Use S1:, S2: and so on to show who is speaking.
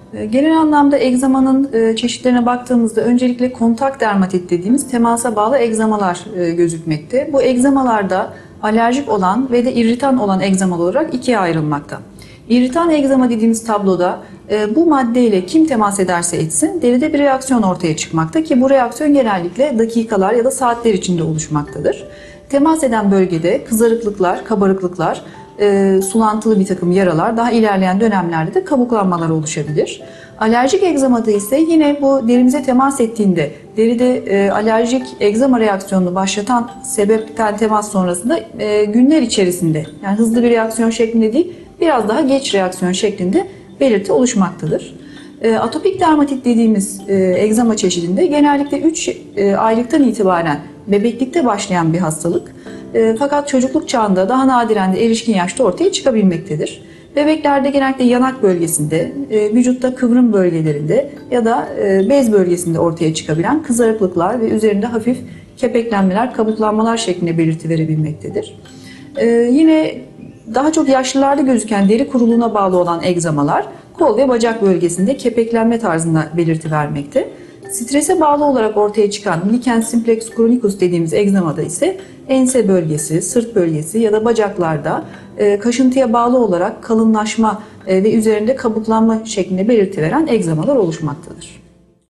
S1: Genel anlamda egzamanın çeşitlerine baktığımızda öncelikle kontak dermatit dediğimiz temasa bağlı egzamalar gözükmekte. Bu egzamalarda alerjik olan ve de irritan olan egzamalar olarak ikiye ayrılmakta. İrritan egzama dediğimiz tabloda bu maddeyle kim temas ederse etsin deride bir reaksiyon ortaya çıkmakta ki bu reaksiyon genellikle dakikalar ya da saatler içinde oluşmaktadır. Temas eden bölgede kızarıklıklar, kabarıklıklar, sulantılı bir takım yaralar, daha ilerleyen dönemlerde de kabuklanmalar oluşabilir. Alerjik egzamada ise yine bu derimize temas ettiğinde deride alerjik egzama reaksiyonunu başlatan sebepten temas sonrasında günler içerisinde, yani hızlı bir reaksiyon şeklinde değil, biraz daha geç reaksiyon şeklinde belirti oluşmaktadır. Atopik dermatit dediğimiz egzama çeşidinde genellikle 3 aylıktan itibaren bebeklikte başlayan bir hastalık. Fakat çocukluk çağında daha nadiren de erişkin yaşta ortaya çıkabilmektedir. Bebeklerde genellikle yanak bölgesinde, vücutta kıvrım bölgelerinde ya da bez bölgesinde ortaya çıkabilen kızarıklıklar ve üzerinde hafif kepeklenmeler, kabuklanmalar şeklinde belirti verebilmektedir. Yine daha çok yaşlılarda gözüken deri kuruluğuna bağlı olan egzamalar kol ve bacak bölgesinde kepeklenme tarzında belirti vermekte. Strese bağlı olarak ortaya çıkan lichen simplex chronicus dediğimiz egzamada ise ense bölgesi, sırt bölgesi ya da bacaklarda kaşıntıya bağlı olarak kalınlaşma ve üzerinde kabuklanma şeklinde belirti veren egzamalar oluşmaktadır.